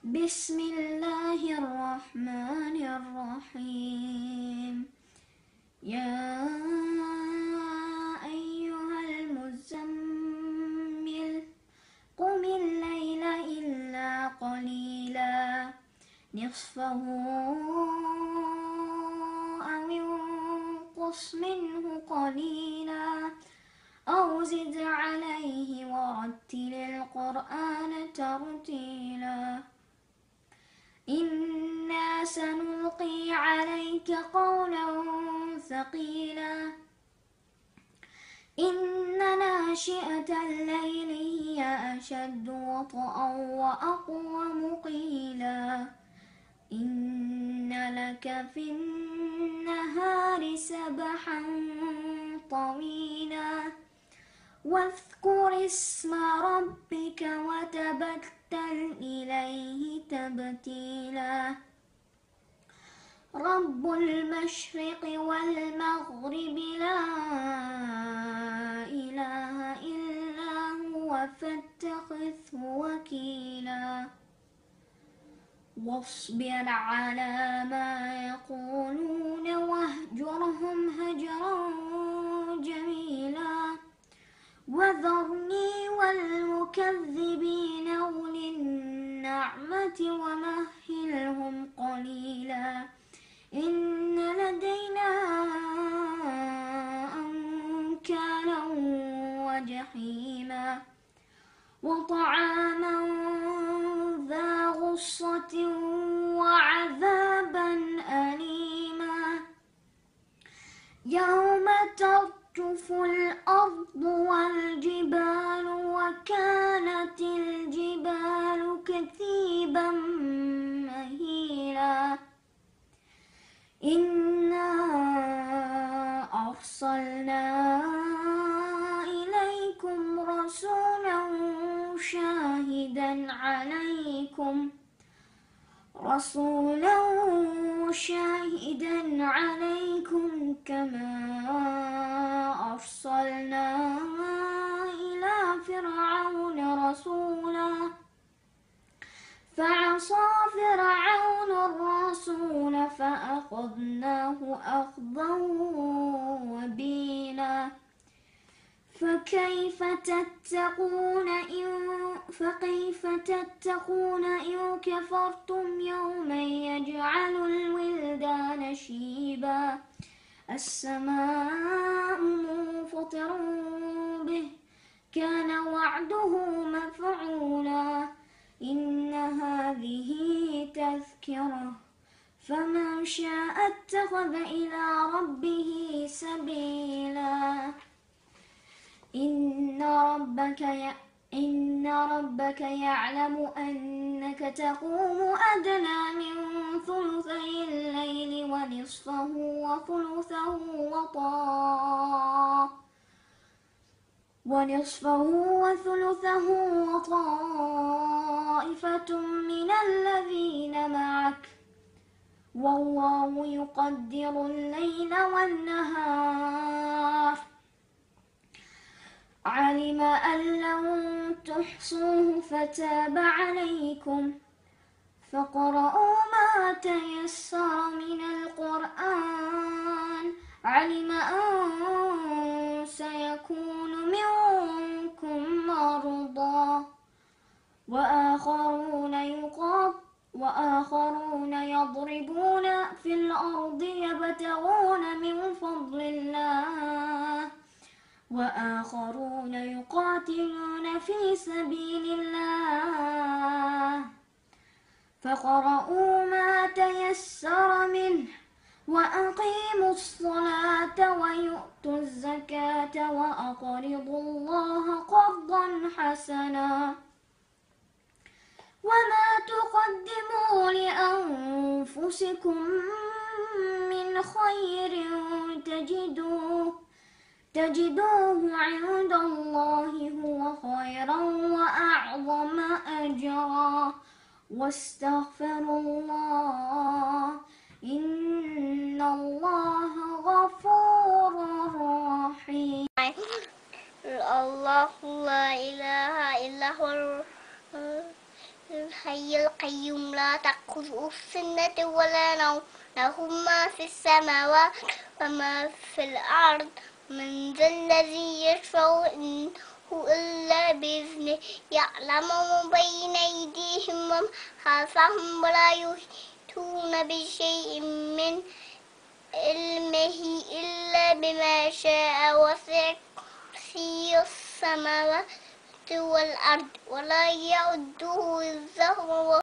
بسم الله الرحمن الرحيم. يا أيها المزمل قم الليل إلا قليلا نصفه أو انقص منه قليلا أو زد عليه ورتل القرآن ترتيلا إنا سنلقي عليك قولا ثقيلا إن ناشئة الليل هي أشد وطئا وأقوم قيلا إن لك في النهار سبحا طويلا واذكر اسم ربك وتبتل إليه تبتيلا رب المشرق والمغرب لا إله إلا هو فاتخذه وكيلا واصبر على ما يقولون واهجرهم هجرا جميلا وذرني والمكذبين أولي النعمة ومهلهم قليلا إن لدينا أنكالا وجحيما وطعاما ذا غصة وعذابا أليما يوم ترجف الأرض والجبال وكانت الجبال كثيبا مهيلا إنا أرسلنا إليكم رسولا شاهدا عليكم كما أرسلنا إلى فرعون رسولا فعصى فرعون الرسول فأخذناه أخذا وبيلا فكيف تتقون إن كفرتم يوما يجعل الولدان شيبا السماء منفطر به كان وعده مفعولا إن هذه تذكرة فمن شاء اتخذ إلى ربه سبيلا إن ربك يعلم أنك تقوم أدنى من ثلثي الليل ونصفه وثلثه وطائفة من الذين معك والله يقدر الليل والنهار علم أن لن تحصوه فتاب عليكم فاقرؤوا ما تيسر من القرآن علم أن سيكون منكم مرضى وآخرون يضربون في الأرض يبتغون من فضل الله وآخرون يقاتلون في سبيل الله فاقرؤوا ما تيسر منه وأقيموا الصلاة ويؤتوا الزكاة وأقرضوا الله قرضا حسنا وما تقدموا لأنفسكم من خير تجدوه عند الله هو خيرا وأعظم أجرا واستغفروا الله إن الله غفور رحيم. الله لا إله إلا هو الحي القيوم لا تأخذه سنة ولا نوم له ما في السماوات وما في الأرض من ذا الذي يشفع عنده إلا بإذنه يعلم ما بين أيديهم وما خلفهم ولا يحيطون بشيء من علمه إلا بما شاء وسع كرسيه السماوات والأرض ولا يؤوده حفظهما